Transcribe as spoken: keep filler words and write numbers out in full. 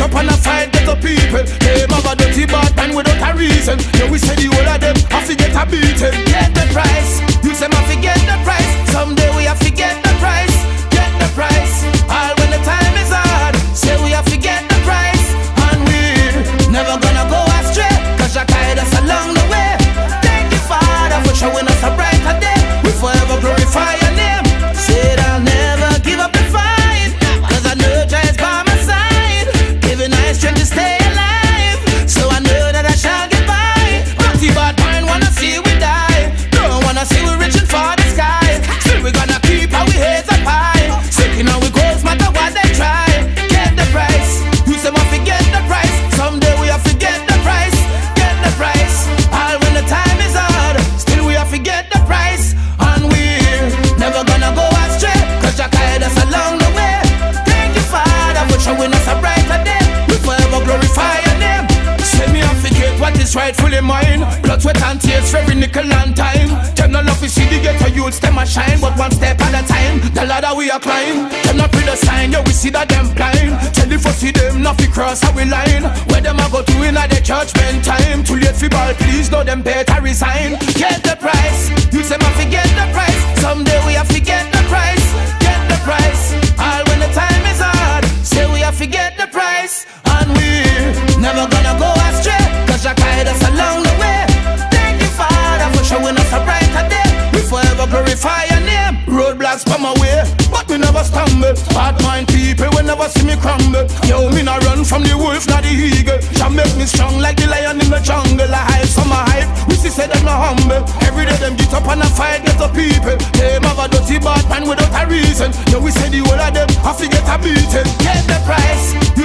up and a fight get the people. Them have a dirty bad man without a reason. Yeah, we say the whole of them have to get a beating. Get the price, you say have to get the price. Someday we have to get the price. Get the price, all when the time is hard. Say we have to get the price. And we're never gonna go astray, cause you guide us along the way. Thank you, Father, for showing us a brighter day. We forever glorify your name. Said I'll never give up the fight, cause I know Jah is by my side, giving I strength to stay alive. So I know that I shall get by. Dirty bad mind wanna see we die, don't wanna see we reaching for the sky. Still we gonna keep our heads up high, sticking on we goals matter what they try. Get the price, you say must forget the price. Someday we have to get the price. Get the price, all when the time is hard. Still we have to get the price. And we're never gonna go astray, cause Jah guide us along the way. Thank you, Father, for showing us a brighter day. We forever glorify your name. Say me and forget what is rightfully mine. Blood, sweat and tears for every nickel and time. Them no love to see the ghetto youths, them a shine. But one step at a time, the ladder we are climb. Them not read the sign, yeah we see that them blind. Tell if we see them, not fi cross our line. Where them a go to in at the judgment time. Too late fi ball, please know them better resign. Get the price, you say ma forget the price. Someday we have to get the price. Get the price, all when the time is hard. Say we have to get the price. And we're never gonna go astray, cause Jah guide us along the way. Thank you, Father, for showing us a brighter day. We forever glorify your name. Roadblocks come my way, but we never stumble. Bad mind people will never see me crumble. Yo, me not run from the wolf, not the eagle. Jah make me strong like the lion in the jungle. I hype some I hype, we see say them not humble. Every day them get up and a fight get the people. Them have a dirty bad man without a reason. Yo, we say the whole of them have to get a beating. Get the price, you